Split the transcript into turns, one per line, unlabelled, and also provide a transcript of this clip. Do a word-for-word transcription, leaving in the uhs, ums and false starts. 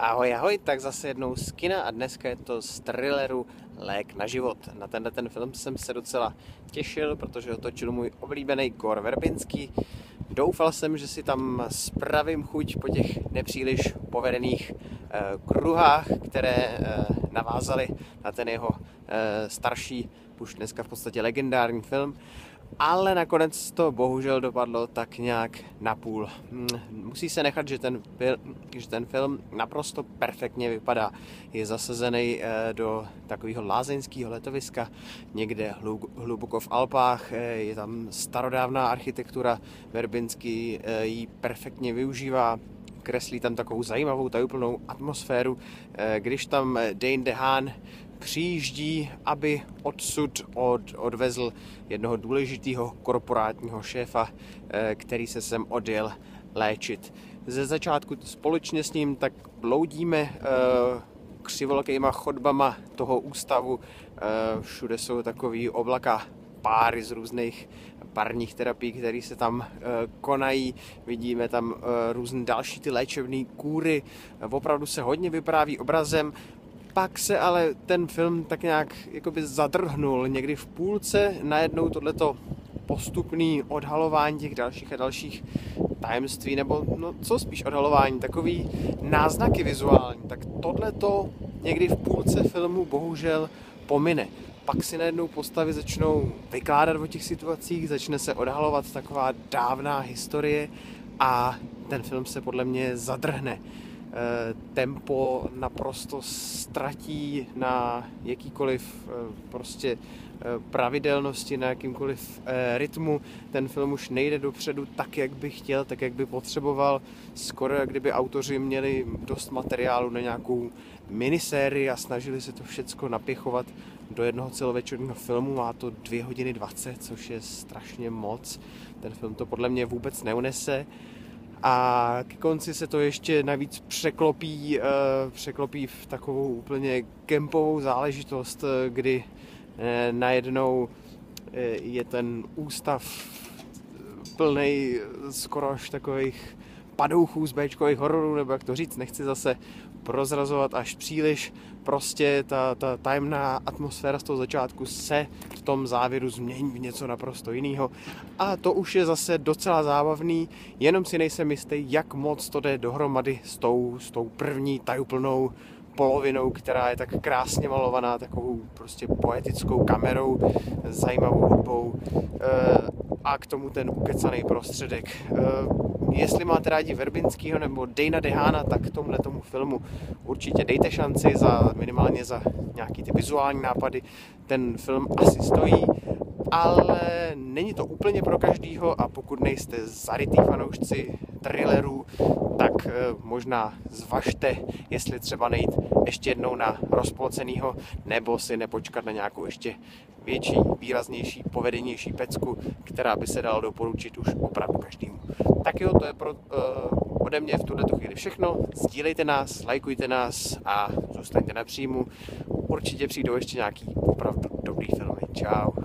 Ahoj, ahoj, tak zase jednou z kina a dneska je to z thrilleru Lék na život. Na tenhle ten film jsem se docela těšil, protože ho točil můj oblíbený Gore Verbinski. Doufal jsem, že si tam spravím chuť po těch nepříliš povedených eh, kruhách, které eh, navázaly na ten jeho eh, starší, už dneska v podstatě legendární film. Ale nakonec to bohužel dopadlo tak nějak napůl. Musí se nechat, že ten, že ten film naprosto perfektně vypadá. Je zasazený do takového lázeňského letoviska, někde hluboko v Alpách. Je tam starodávná architektura, Verbinski ji perfektně využívá. Kreslí tam takovou zajímavou, tajuplnou atmosféru. Když tam Dane DeHaan přijíždí, aby odsud od, odvezl jednoho důležitého korporátního šéfa, který se sem odjel léčit. Ze začátku společně s ním tak bloudíme křivolokejma chodbama toho ústavu. Všude jsou takový oblaka páry z různých parních terapií, které se tam konají. Vidíme tam různé další ty léčebné kůry. Opravdu se hodně vypráví obrazem. Pak se ale ten film tak nějak jakoby zadrhnul někdy v půlce, najednou tohleto postupný odhalování těch dalších a dalších tajemství, nebo no co spíš odhalování, takový náznaky vizuální, tak tohleto někdy v půlce filmu bohužel pomine. Pak si najednou postavy začnou vykládat o těch situacích, začne se odhalovat taková dávná historie a ten film se podle mě zadrhne. Tempo naprosto ztratí na jakýkoliv prostě pravidelnosti, na jakýmkoliv rytmu. Ten film už nejde dopředu tak, jak by chtěl, tak, jak by potřeboval. Skoro jak kdyby autoři měli dost materiálu na nějakou minisérii a snažili se to všecko napěchovat do jednoho celovečerního filmu. Má to dvě hodiny dvacet, což je strašně moc. Ten film to podle mě vůbec neunese. A k konci se to ještě navíc překlopí, uh, překlopí v takovou úplně kempovou záležitost, kdy uh, najednou uh, je ten ústav plnej skoro až takových padouchů z béčkových hororů, nebo jak to říct, nechci zase prozrazovat až příliš. Prostě ta, ta tajemná atmosféra z toho začátku se v tom závěru změní v něco naprosto jiného. A to už je zase docela zábavný, jenom si nejsem jistý, jak moc to jde dohromady s tou, s tou první tajuplnou polovinou, která je tak krásně malovaná takovou prostě poetickou kamerou, zajímavou hudbou a k tomu ten ukecaný prostředek. Jestli máte rádi Verbinskýho nebo Dana DeHaana, tak tomhle tomu filmu určitě dejte šanci, za, minimálně za nějaký ty vizuální nápady. Ten film asi stojí, ale není to úplně pro každýho a pokud nejste zarytý fanoušci thrillerů, tak e, možná zvažte, jestli třeba nejít ještě jednou na Rozpolcenýho, nebo si nepočkat na nějakou ještě větší, výraznější, povedenější pecku, která by se dala doporučit už opravdu každému. Tak jo, to je pro, uh, ode mě v tuto chvíli všechno. Sdílejte nás, lajkujte nás a zůstaňte na příjmu. Určitě přijdou ještě nějaký opravdu dobrý filmy. Čau.